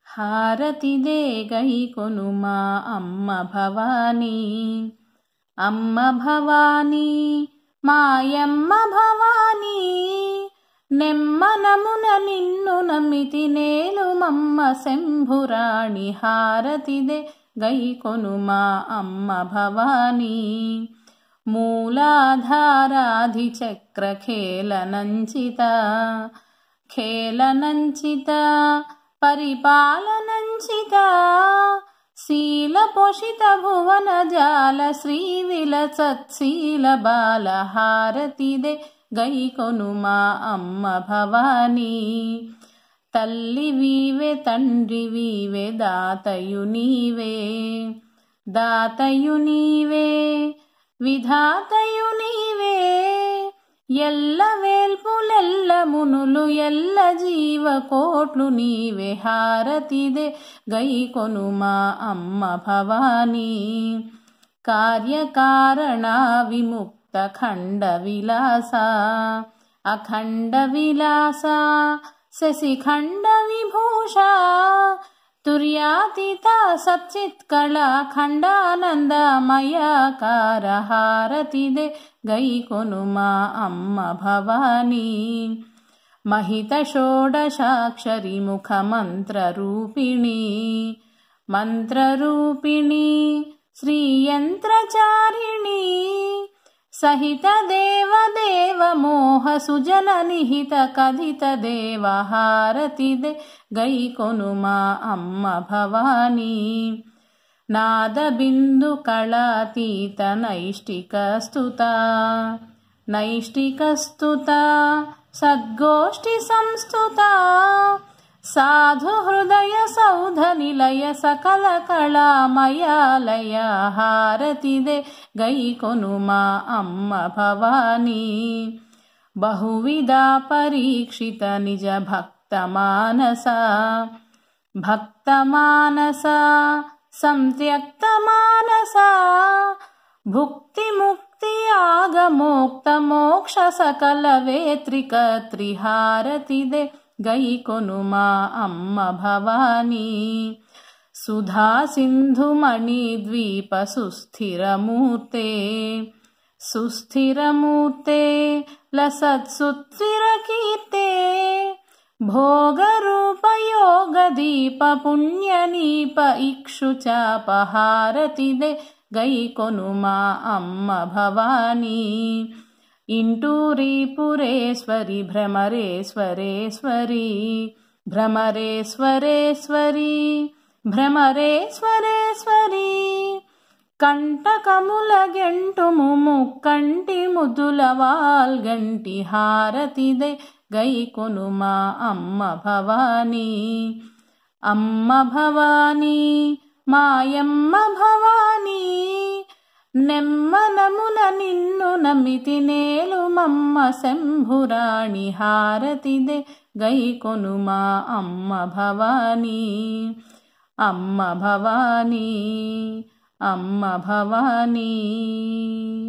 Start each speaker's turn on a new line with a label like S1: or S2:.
S1: హారతిదే గైకొనుమా అమ్మ భవానీ. అమ్మ భవానీ మాయమ్మ భవానీ, నెమ్మనమున నిన్ను నమ్మితి నేలుమమ్మ శంభురాణి. హారతిదే గైకొనుమా అమ్మ భవానీ. మూలాధారాధిచక్ర ఖేళనంచిత, ఖేళనంచిత పరిపాలనంచిత, శీలపోషిత భువన జాల శ్రీవిలసత్శీల బాల. హారతిదే గైకొనుమా అమ్మ భవానీ. తల్లివీవే తండ్రివీవే దాతయు నీవే, దాతయు నీవే విధాతయు నీవే. ఎల్ల వేల్పులెల్ల మునులు ఎల్ల జీవకోట్లు నీవే. హారతిదే గైకొనుమా అమ్మ భవానీ. కార్యకారణ విముక్త ఖండ విలాస, అఖండ విలాస శశిఖండ విభూష. తుర్యాతీత సచ్చిత్కళా ఖండానందమయాకార. హారతిదే గైకొనుమా అమ్మ భవానీ. మహిత షోడశాక్షరి ముఖ మంత్రరూపిణి, మంత్రరూపిణి శ్రీయంత్రచారిణి. సహిత దేవదేవ మోహ సుజన నిహిత కథిత దేవ. హారతిదే గైకొనుమా అమ్మ భవానీ. నాదబిందు కళాతీత నైష్టిక స్తుత, నైష్టిక స్తుత సద్గోష్ఠి సంస్తుత. సాధు హృదయ సౌధ నిలయ సకల కళామయాలయ. హారతిదే గైకొనుమా అమ్మ భవానీ. బహువిధ పరీక్షిత నిజ భక్త మానస, భక్త మానస సంత్యక్త మానస. భుక్తి ముక్తి ఆగమోక్త మోక్ష సకల వేత్రికత్రి. హారతిదే గైకొనుమా అమ్మ భవానీ. సుధా సింధుమణి ద్వీప సుస్థిరమూర్తే, సుస్థిరమూర్తే లసత్సుస్థిర కీర్తే. భోగరూపయోగ దీప పుణ్యనీప ఇక్షుచాప. హారతిదే గైకొనుమా అమ్మ భవానీ. ఇంటూరి పురేశ్వరి భ్రమరేశ్వరేశ్వరి, భ్రమరేశ్వరేశ్వరి భ్రమరేశ్వరేశ్వరి. కంటకముల గెంటుము ముక్కంటి ముదుల వాల్గంటి. హారతిదే గైకొనుమా అమ్మ భవానీ. అమ్మ భవానీ మాయమ్మ భవానీ, నెమ్మనమున నిన్ను నమ్మితి నేలుమమ్మ శంభురాణి. హారతిదే గైకొనుమా అమ్మ భవానీ. అమ్మ భవానీ, అమ్మ భవానీ.